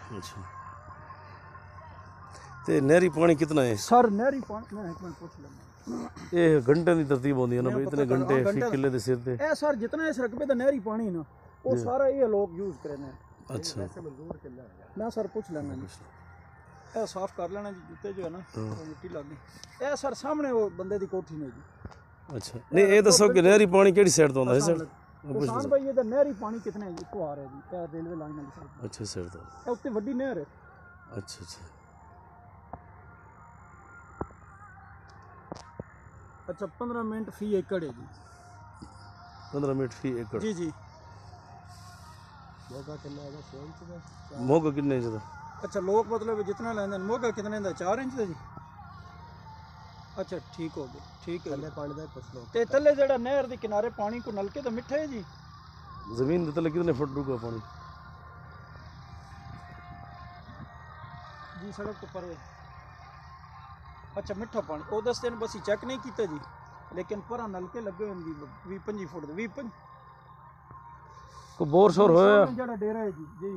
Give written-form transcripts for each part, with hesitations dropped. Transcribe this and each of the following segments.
अच्छा ते नहरी पानी कितना है सर? नहरी पानी मैं एक मिनट पूछ लेना। ये घंटे की तरतीब होती है ना भाई, इतने घंटे फी किले दे सिर ते ए सर जितना इस रकबे दा नहरी पानी ना वो सारा ये लोग यूज करे ने। अच्छा मैं सर पूछ लेना जी, ए साफ कर लेना जी जूते जो है ना वो मिट्टी लग गई। ए सर सामने वो बंदे दी कोठी ने जी। अच्छा नहीं ये दसो कि नहरी पानी केड़ी साइड तो आंदा है सर? किसान भाई ये नहरी पानी कितने है जी को आ रहा है जी? रेलवे लाइन वाली साइड। अच्छा साइड तो ए उत्ते बड़ी नहर है। अच्छा अच्छा अच्छा 15 मिनट फी एकड़ है जी। 15 मिनट फी एकड़ जी जी। मोगा कितने इंच दा? अच्छा लोग मतलब जितना लेंदे मोगा कितने दा? 4 इंच दा जी। अच्छा ठीक हो गया, ठीक है। पानी दा पुछ लो ते तले जेड़ा नहर दे किनारे पानी को नलके तो मिठा है जी? जमीन दे तले कितने फुट रुका पानी? जी सड़क तो परे। अच्छा मिठा पानी वो दसते बस ही चेक नहीं किया जी, लेकिन पर नलके लगे हुए 20-25 फुट दे 20-25 को बोर शोर होया जेड़ा डेरा है जी। जी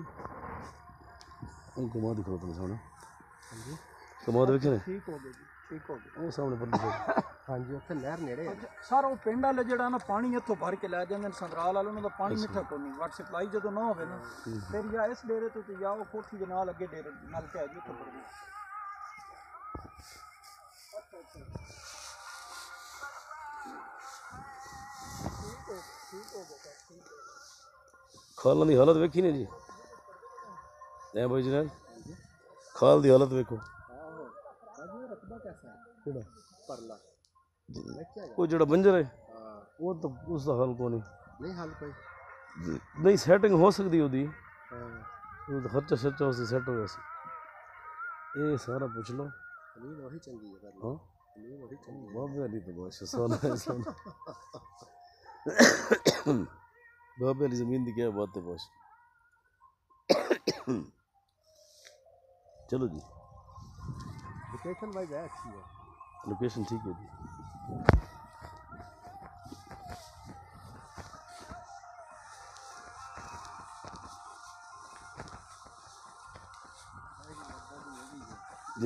घुमा दिखाओ तुम सामने। घुमा दे वेखे ठीक हो गया जी, ठीक हो गया। वो सामने पर दिखाओ। हां जी उत्थे नहर नेड़े है। सारा वो पिंड वाले जेड़ा ना पानी इत्थों भर के ले जांदे संगराल वाले उन्हां दा पानी मिठा कोनी। वाटर सप्लाई जदों ना होवे ना फिर या इस डेरे तो या वो कोठी दे नाल अगे डेरे नलके है जी उत्थे पर। खालों की हालत वेखी ने जी? है भाई जनाब खाल की हालत वेखो। कोई जड़ा बंजर है वो तो उसका हल को नहीं हाल कोई नहीं सैटिंग हो सकती ओदी तो खर्चा शर्चा उससे सेट हो गया। ये सारा पुछ लो। वही चंगी है हाँ वही चंगी बाबे वाली तो बस सोना है सोना। बाबे वाली जमीन की क्या बात है बस। चलो जी लोकेशन वाइज है अच्छी है। लोकेशन ठीक है जी। जी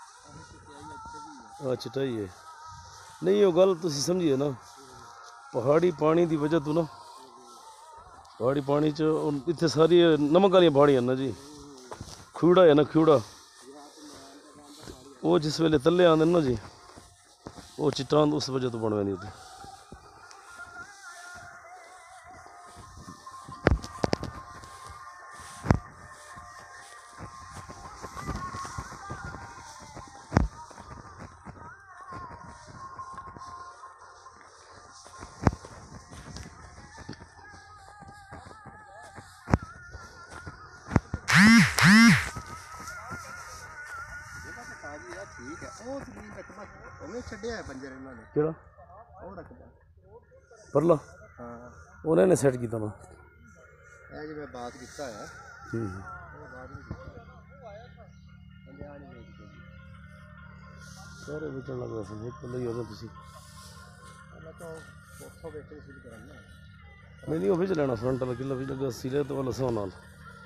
हाँ चिटाई है नहीं वो गल तुम समझिए ना पहाड़ी पानी की वजह तो ना पहाड़ी पानी च इतने सारी नमक वाली पहाड़ियां ना जी खूड़ा है ना खूड़ा वो जिस वेले तले आते ना जी वो चिट्टान उस वजह तो बनवे नहीं होती। ठीक है वो जमीन रकबा ओवे छड्या है बंजर इन्हां ने केड़ा ओ रकबा परला हां उन्होंने सेट किया ना ए जी मैं बात कीता है वो बात नहीं कीता बंदे आ नहीं देखते सारे बेचण लग रहे एक तो नहीं होगा तुसी मैं तो फोटो बेचने शुरू करना नहीं वो बेच लेना फ्रंट वाला किला भी लगा सिरे तो वाला सौ नाल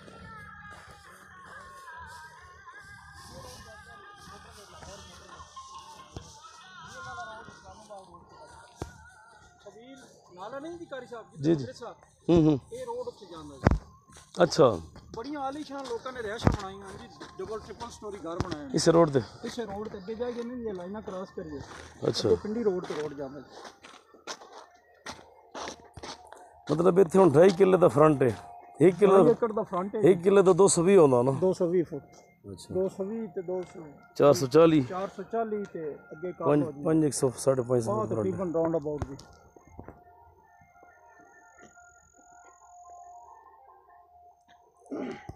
नाला नहीं जी कारी साहब जी जी ये रोड उत्ते जांदा जी। अच्छा बड़ी आलीशान लोगों ने रिहायश बनाई हैं जी डबल ट्रिपल स्टोरी घर बनाए हैं इस रोड पे इस रोड ते अगे जाके नहीं ये लाइना क्रॉस करिए अच्छा पिंडी रोड ते रोड जांदा मतलब इत्थे हुण 2.5 किले दा फ्रंट है 1 किले 2 एकड़ दा फ्रंट है 1 किले तो 220 होंदा ना 220 फुट अच्छा 220 ते 200 440 440 ते अगे का 5 100 550 बहुत तकरीबन राउंड अबाउट जी।